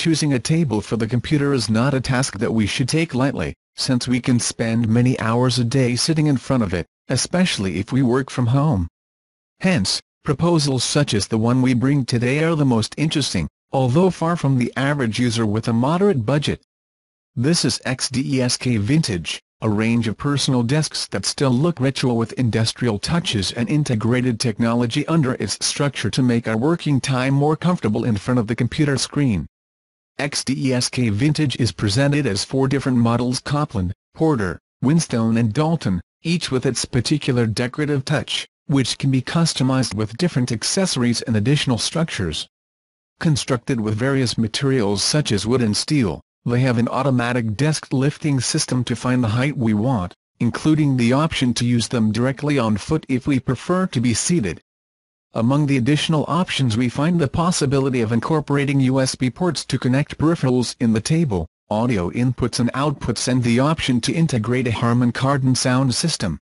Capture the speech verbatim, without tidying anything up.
choosing a table for the computer is not a task that we should take lightly, since we can spend many hours a day sitting in front of it, especially if we work from home. Hence, proposals such as the one we bring today are the most interesting, although far from the average user with a moderate budget. This is XDesk Vintage, a range of personal desks that still look retro with industrial touches and integrated technology under its structure to make our working time more comfortable in front of the computer screen. XDesk Vintage is presented as four different models: Copland, Porter, Wynstone and Dalton, each with its particular decorative touch, which can be customized with different accessories and additional structures. Constructed with various materials such as wood and steel, they have an automatic desk lifting system to find the height we want, including the option to use them directly on foot if we prefer to be seated. Among the additional options we find the possibility of incorporating U S B ports to connect peripherals in the table, audio inputs and outputs, and the option to integrate a Harman Kardon sound system.